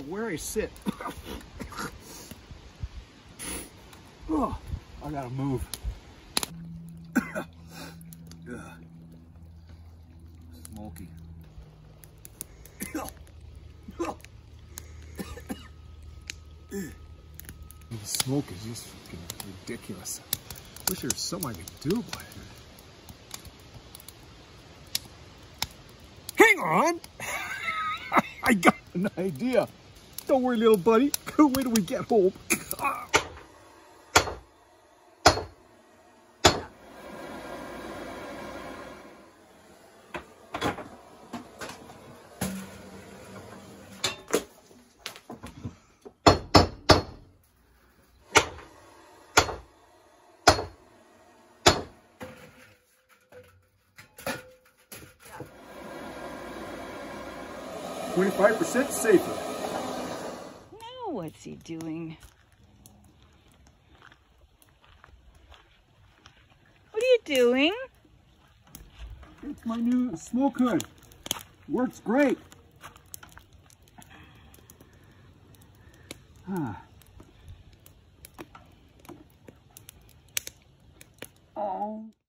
where I sit. Oh, I gotta move. Smoky. The smoke is just fucking ridiculous. Wish there was something I could do about it. Hang on! I got an idea. Don't worry, little buddy. Wait till we get home. 25% safer. Now what's he doing? What are you doing? It's my new smoke hood. Works great. Oh.